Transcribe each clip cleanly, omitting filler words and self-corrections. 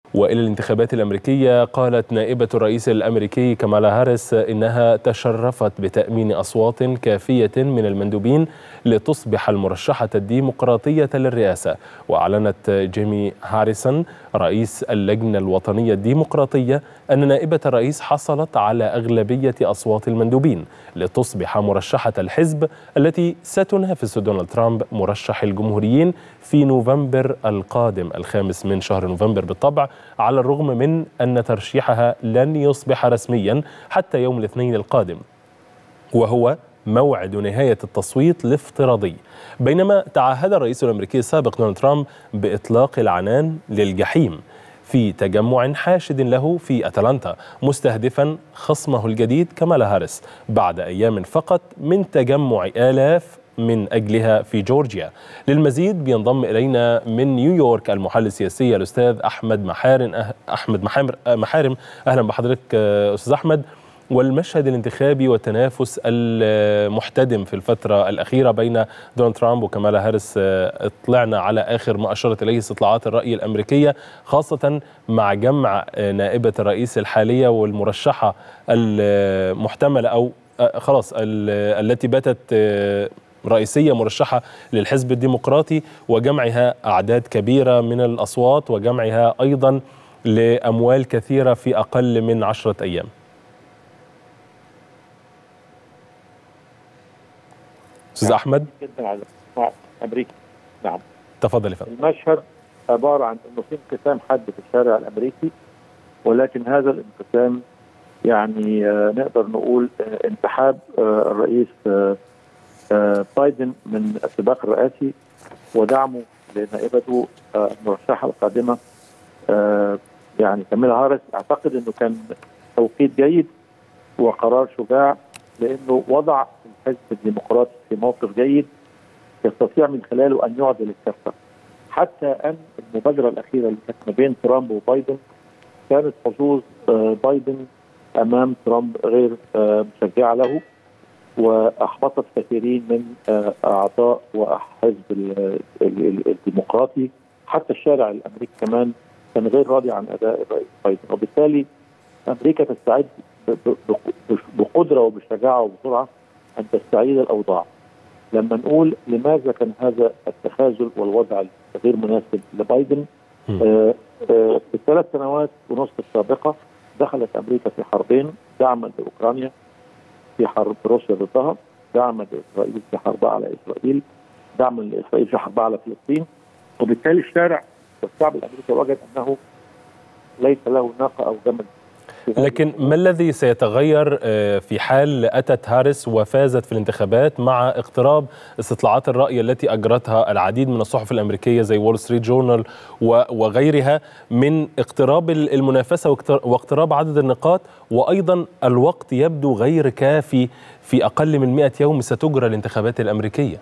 وإلى الانتخابات الأمريكية، قالت نائبة الرئيس الأمريكي كامالا هاريس إنها تشرفت بتأمين أصوات كافية من المندوبين لتصبح المرشحة الديمقراطية للرئاسة. وأعلنت جيمي هاريسون رئيس اللجنة الوطنية الديمقراطية أن نائبة الرئيس حصلت على أغلبية أصوات المندوبين لتصبح مرشحة الحزب التي ستنافس دونالد ترامب مرشح الجمهوريين في نوفمبر القادم، 5 من شهر نوفمبر بالطبع، على الرغم من أن ترشيحها لن يصبح رسميا حتى يوم الاثنين القادم، وهو موعد نهاية التصويت الافتراضي. بينما تعهد الرئيس الأمريكي السابق دونالد ترامب بإطلاق العنان للجحيم في تجمع حاشد له في أتلانتا، مستهدفا خصمه الجديد كامالا هاريس بعد أيام فقط من تجمع آلاف من أجلها في جورجيا. للمزيد بينضم إلينا من نيويورك المحلل السياسي الأستاذ أحمد محارم. أهلا بحضرتك أستاذ أحمد. والمشهد الانتخابي والتنافس المحتدم في الفترة الأخيرة بين دونالد ترامب وكامالا هاريس، اطلعنا على آخر ما أشارت إليه استطلاعات الرأي الأمريكية، خاصة مع جمع نائبة الرئيس الحالية والمرشحة المحتملة أو خلاص التي باتت رئيسية مرشحة للحزب الديمقراطي، وجمعها أعداد كبيرة من الأصوات وجمعها أيضا لأموال كثيرة في أقل من 10 أيام. أستاذ أحمد جدا على أمريكا. نعم، تفضل يا فندم. المشهد عبارة عن أنه في انقسام حاد في الشارع الأمريكي، ولكن هذا الانقسام يعني نقدر نقول انسحاب الرئيس بايدن من السباق الرئاسي ودعمه لنائبته المرشحة القادمة يعني كامالا هاريس. أعتقد أنه كان توقيت جيد وقرار شجاع، لأنه وضع الحزب الديمقراطي في موقف جيد يستطيع من خلاله أن يعدل الكفة، حتى أن المبادرة الأخيرة اللي كانت ما بين ترامب وبايدن كانت حظوظ بايدن أمام ترامب غير مشجعة له، وأحبطت كثيرين من أعضاء وحزب الديمقراطي. حتى الشارع الأمريكي كمان كان غير راضي عن أداء الرئيس بايدن، وبالتالي أمريكا تستعد بقدرة وبشجاعة وبسرعة أن تستعيد الأوضاع. لما نقول لماذا كان هذا التخاذل والوضع غير مناسب لبايدن، في ال3 سنوات ونصف السابقة دخلت أمريكا في حربين: دعما لأوكرانيا في حرب روسيا ضدها، دعما لإسرائيل في حربها على إسرائيل، دعما لإسرائيل في حربها على فلسطين. وبالتالي الشارع والشعب الأمريكي وجد أنه ليس له ناقة أو جمل. لكن ما الذي سيتغير في حال أتت هاريس وفازت في الانتخابات مع اقتراب استطلاعات الرأي التي أجرتها العديد من الصحف الأمريكية زي وول ستريت جورنال وغيرها من اقتراب المنافسة واقتراب عدد النقاط، وأيضا الوقت يبدو غير كافي، في أقل من 100 يوم ستجرى الانتخابات الأمريكية؟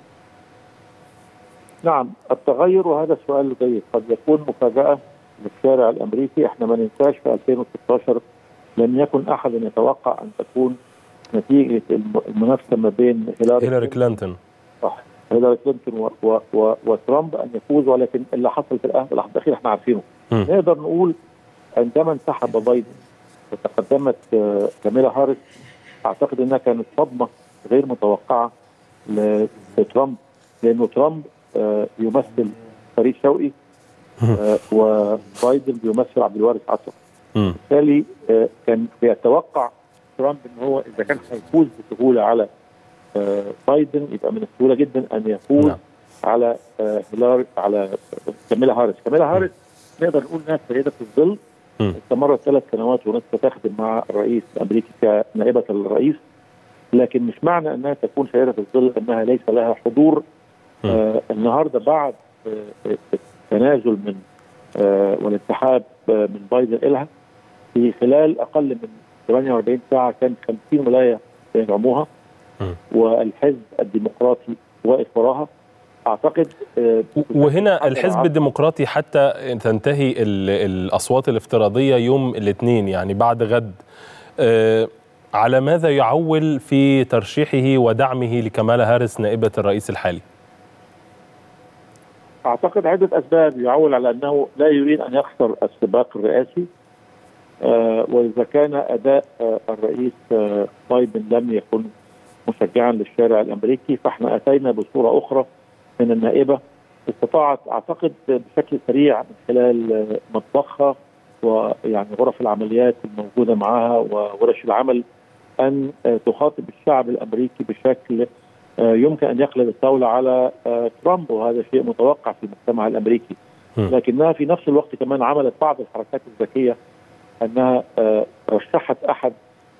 نعم، التغير، وهذا السؤال جيد، قد يكون مفاجأة للشارع الأمريكي. احنا ما ننساش في 2016 لم يكن أحد يتوقع أن تكون نتيجة المنافسة ما بين هيلاري كلينتون وترامب أن يفوز، ولكن اللي حصل في اللحظة الأخيرة احنا عارفينه. نقدر نقول عندما انسحب بايدن وتقدمت كامالا هاريس، أعتقد أنها كانت صدمة غير متوقعة لترامب، لأنه ترامب يمثل فريد شوقي وبايدن بيمثل عبد الوارث عصر. بالتالي كان بيتوقع ترامب ان هو اذا كان هيفوز بسهوله على بايدن، يبقى من السهوله جدا ان يفوز على على كامالا هاريس. كامالا هاريس نقدر نقول انها سيده الظل، استمرت 3 سنوات ونصف تخدم مع الرئيس الامريكي كنائبه الرئيس، لكن مش معنى انها تكون سيده الظل انها ليس لها حضور. النهارده بعد التنازل من والانسحاب من بايدن إلها، في خلال أقل من 48 ساعة كان 50 ولاية يدعموها، والحزب الديمقراطي واقف وراها. أعتقد وهنا الحزب الديمقراطي حتى تنتهي الأصوات الافتراضية يوم الاثنين، يعني بعد غد، على ماذا يعول في ترشيحه ودعمه لكامالا هاريس نائبة الرئيس الحالي؟ اعتقد عده اسباب يعول على انه لا يريد ان يخسر السباق الرئاسي، واذا كان اداء الرئيس بايدن لم يكن مشجعا للشارع الامريكي، فاحنا اتينا بصوره اخرى من النائبه استطاعت اعتقد بشكل سريع من خلال مطبخها ويعني غرف العمليات الموجوده معها وورش العمل ان تخاطب الشعب الامريكي بشكل يمكن ان يقلب الطاوله على ترامب، وهذا شيء متوقع في المجتمع الامريكي. لكنها في نفس الوقت كمان عملت بعض الحركات الذكيه، انها رشحت احد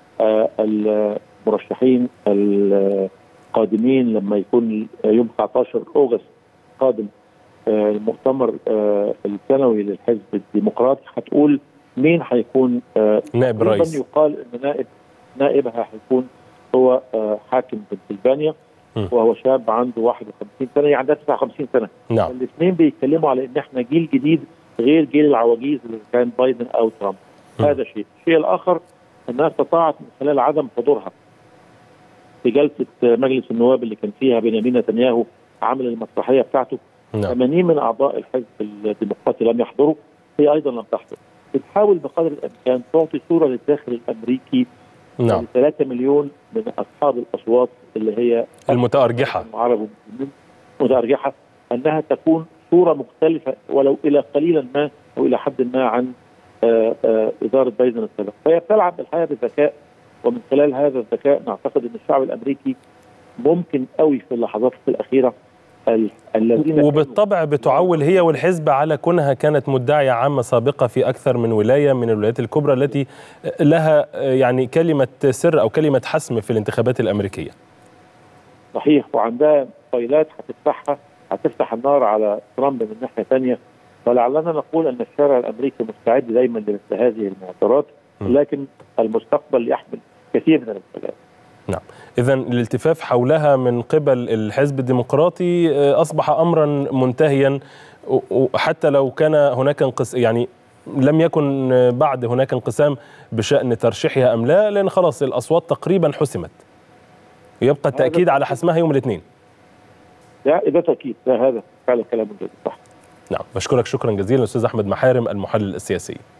المرشحين القادمين لما يكون يوم 19 أغسطس قادم المؤتمر السنوي للحزب الديمقراطي، هتقول مين هيكون نائب رئيس. يقال ان نائبها هيكون هو حاكم بنسلفانيا، وهو شاب عنده 51 سنه، يعني عندها 59 سنه. نعم. الاثنين بيتكلموا على ان احنا جيل جديد غير جيل العواجيز اللي كان بايدن او ترامب. هذا شيء. الشيء الاخر انها استطاعت من خلال عدم حضورها في جلسه مجلس النواب اللي كان فيها بنيامين نتنياهو عامل المسرحيه بتاعته، 80 من اعضاء الحزب الديمقراطي لم يحضروا، هي ايضا لم تحضر. بتحاول بقدر الامكان تعطي صوره للداخل الامريكي 3 مليون من اصحاب الاصوات اللي هي المتارجحه العرب متارجحه، انها تكون صوره مختلفه ولو الى قليلا ما او الى حد ما عن اداره بايدن السابقه. فهي بتلعب الحقيقه بذكاء، ومن خلال هذا الذكاء نعتقد ان الشعب الامريكي ممكن قوي في اللحظات الاخيره الذين وبالطبع بتعول هي والحزب على كونها كانت مدعية عامة سابقة في أكثر من ولاية من الولايات الكبرى التي لها يعني كلمة سر أو كلمة حسم في الانتخابات الأمريكية. صحيح، وعندها فايلات هتفتح النار على ترامب من ناحية ثانية. فلعلنا نقول أن الشارع الأمريكي مستعد دايما لمثل هذه المعطرات، لكن المستقبل يحمل كثير من المسؤوليات. نعم، إذن الالتفاف حولها من قبل الحزب الديمقراطي أصبح أمرا منتهيا، حتى لو كان هناك يعني لم يكن بعد هناك انقسام بشأن ترشيحها أم لا، لأن خلاص الأصوات تقريبا حسمت، يبقى التأكيد على حسمها يوم الاثنين. ده تأكيد، هذا فعلا كلام جيد. صح. نعم، بشكرك شكرا جزيلا الأستاذ أحمد محارم المحلل السياسي.